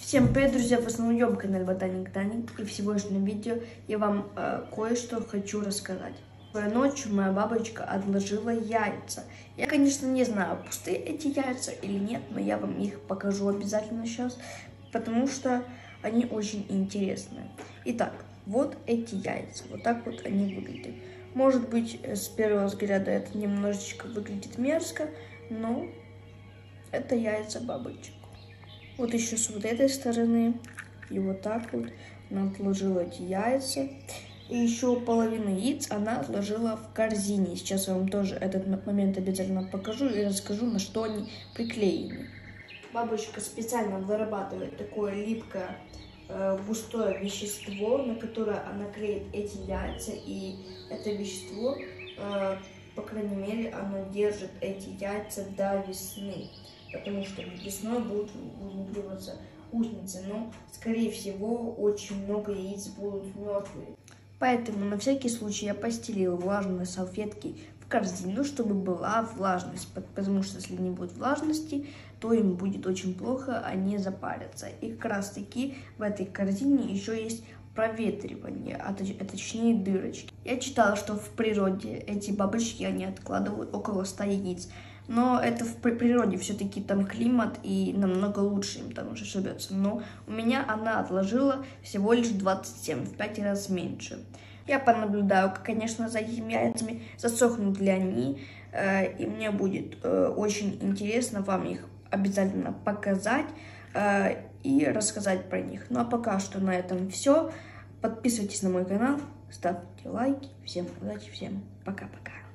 Всем привет, друзья! Вы снова на канале Ботаник Даник, и в сегодняшнем видео я вам кое-что хочу рассказать. Ночью моя бабочка отложила яйца. Я, конечно, не знаю, пустые эти яйца или нет, но я вам их покажу обязательно сейчас, потому что они очень интересные. Итак, вот эти яйца, вот так вот они выглядят. Может быть, с первого взгляда это немножечко выглядит мерзко, но это яйца бабочек. Вот еще с вот этой стороны. И вот так вот она отложила эти яйца. И еще половину яиц она отложила в корзине. Сейчас я вам тоже этот момент обязательно покажу и расскажу, на что они приклеены. Бабочка специально вырабатывает такое липкое, густое вещество, на которое она клеит эти яйца. И это вещество, по крайней мере, оно держит эти яйца до весны. Потому что весной будут вылупливаться гусеницы, но, скорее всего, очень много яиц будут мертвые. Поэтому на всякий случай я постелила влажные салфетки в корзину, чтобы была влажность, потому что если не будет влажности, то им будет очень плохо, они запарятся. И как раз таки в этой корзине еще есть проветривание, а точнее дырочки. Я читала, что в природе эти бабочки, они откладывают около 100 яиц. Но это в природе все-таки там климат, и намного лучше им там уже живется. Но у меня она отложила всего лишь 27, в 5 раз меньше. Я понаблюдаю, конечно, за этими яйцами, засохнут ли они, и мне будет очень интересно вам их обязательно показать и рассказать про них. Ну а пока что на этом все. Подписывайтесь на мой канал, ставьте лайки. Всем удачи, всем пока-пока.